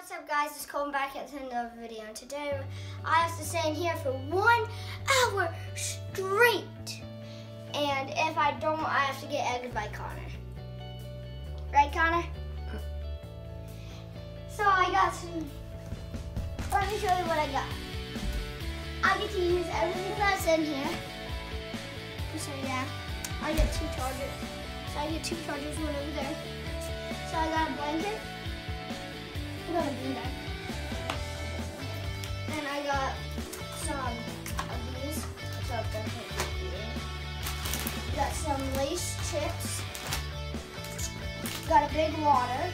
What's up, guys? It's Colton back at another video, and today I have to stay in here for 1 hour straight. And if I don't, I have to get egged by Connor. Right, Connor? So I got some. Let me show you what I got. I get to use everything that's in here. So yeah, I get 2 chargers. So I get 2 chargers, one over there. So I got a blanket. I got a beanbag. And I got some of these. So definitely got some Lace chips. Got a big water.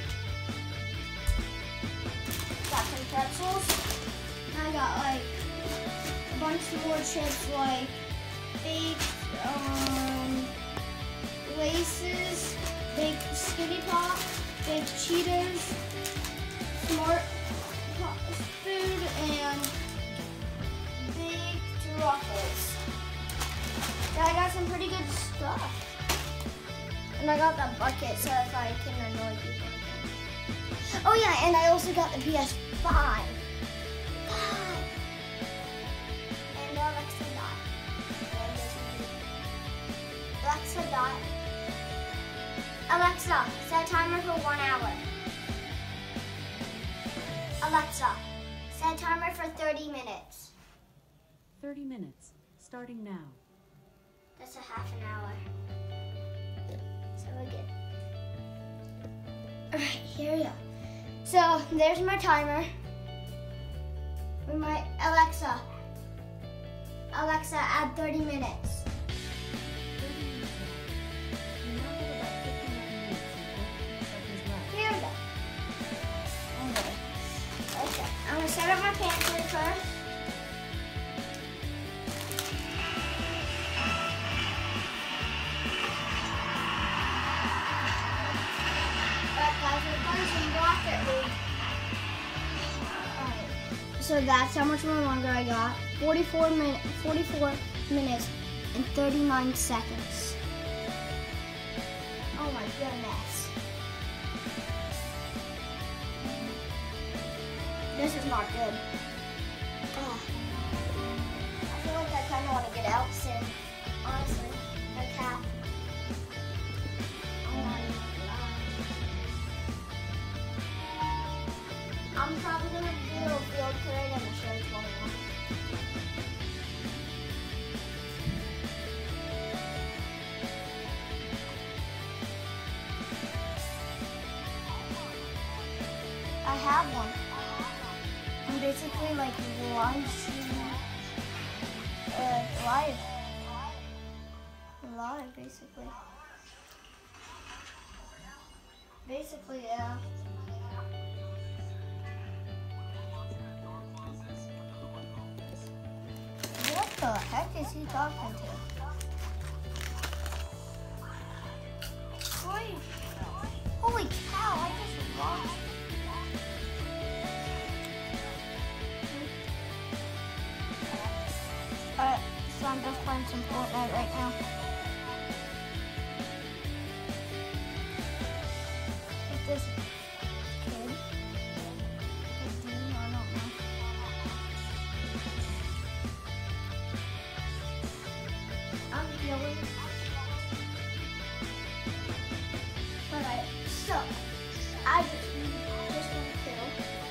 Got some pretzels. And I got like a bunch more chips, like baked Laces, baked Skinny Pop, baked Cheetos, Smart Food, and baked Ruffles. Yeah, I got some pretty good stuff. And I got that bucket so if I can annoy people again. Oh yeah, and I also got the PS5. And Alexa Dot. Alexa, set a timer for 1 hour. Alexa, set a timer for 30 minutes. 30 minutes, starting now. That's a half an hour. So we're good. All right, here we go. So there's my timer. With my Alexa, add 30 minutes. Here we go. Okay, I'm gonna set up my pantry first. So that's how much more longer I got. 44 minutes and 39 seconds. Oh my goodness. This is not good. Oh. I feel like I kind of want to get out soon, honestly. A cat. I'm probably going to do a field parade on the show 21. I have one. I'm basically like live basically. Basically, yeah. What the heck is he talking to? Holy cow, I just lost. Alright, so I'm just playing some Fortnite right now. With this kid. I don't know. I'm feeling. Alright, so I just want to kill.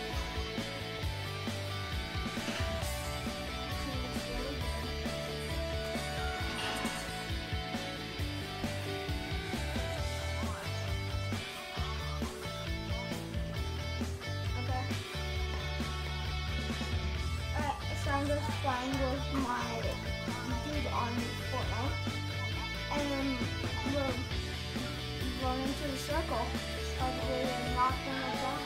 I'm just playing with my dude on Fortnite, and then we'll run into the circle of we're knocking it down.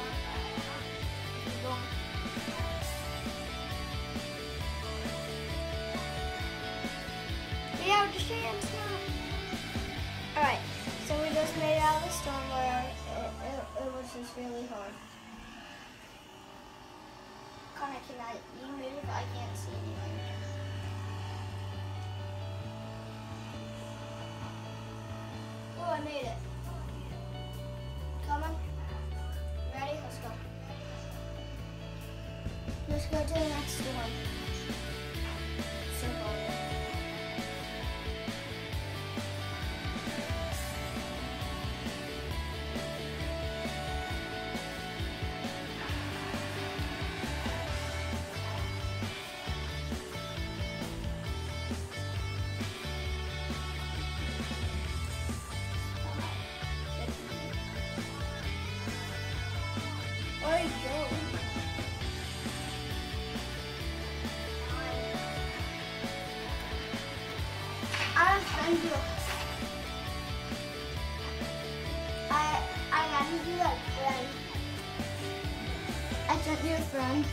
Yeah, we're just getting started. Alright, so we just made it out of the storm where it was just really hard. Connor, you move? I can't see anything. Oh, I made it. Coming. Ready? Let's go. Let's go to the next one. Circle it. Where are you going? I'll find you. I added you as friend. I sent you a friend.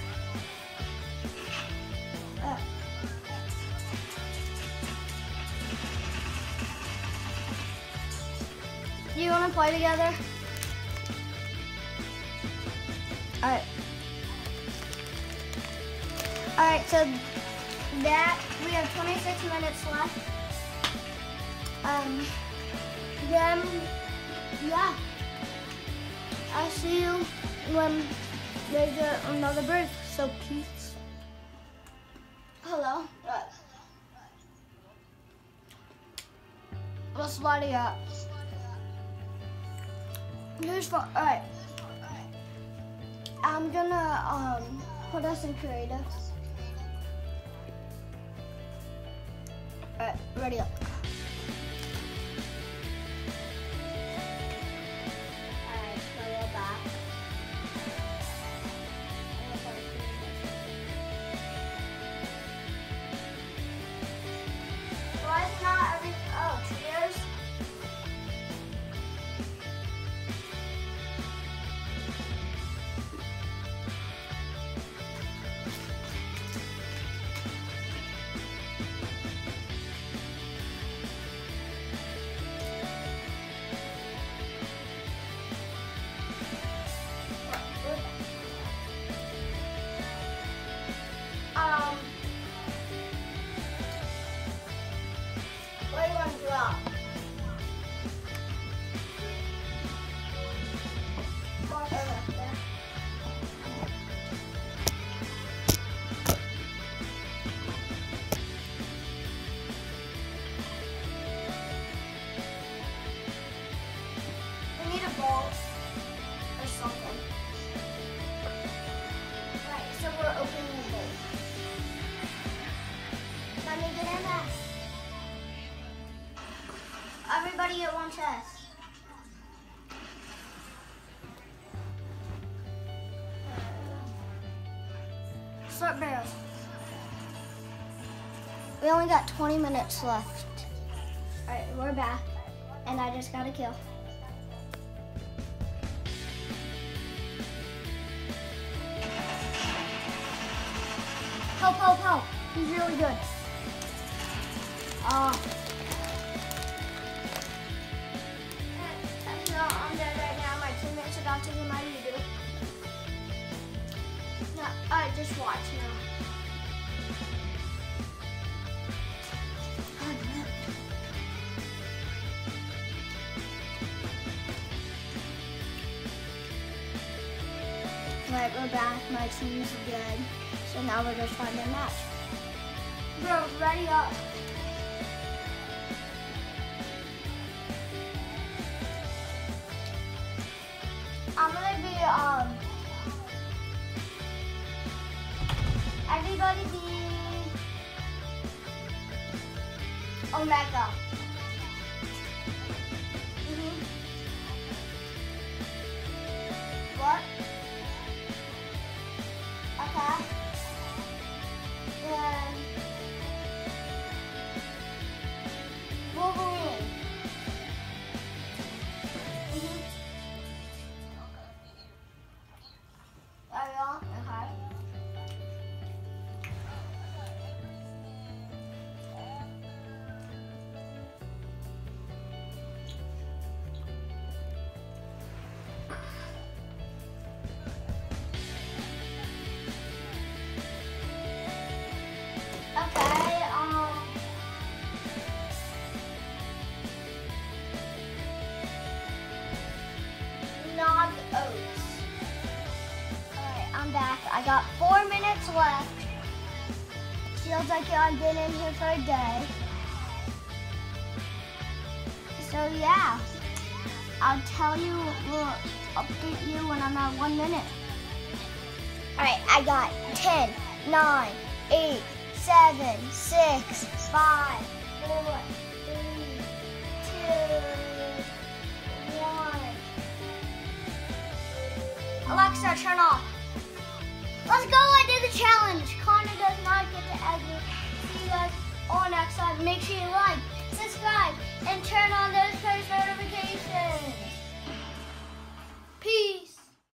Do you want to play together? Alright. Alright, so that we have 26 minutes left. Then yeah. I'll see you when there's another birth. So peace. Hello. Let's light it up. Here's fun. Alright. I'm gonna put us in creative. Alright, ready up. Alright, so we're back. Why is not every cheers? Where do you want to drop? We need a ball or something. Right, so we're opening the bowl. Let me get in that. Everybody at one chest. Start barrel. We only got 20 minutes left. Alright, we're back. And I just got a kill. Help, help, help. He's really good. No, I'm dead right now. My teammates are about to get my redo. No, alright, just watch now. Alright, we're back. My team's good. So now we're just finding a match. Bro, ready up. I'm gonna be, everybody be Omega. What? Okay. Then Wolverine. Are you on? Okay. I'm back. I got 4 minutes left. Feels like I've been in here for a day. So yeah, I'll tell you, we'll update you when I'm at 1 minute. All right, I got 10, 9, 8, 7, 6, 5, 4, 3, 2, 1. Alexa, turn off. Let's go, I did the challenge. Connor does not get to exit. See you guys on next time. Make sure you like, subscribe, and turn on those post notifications. Peace.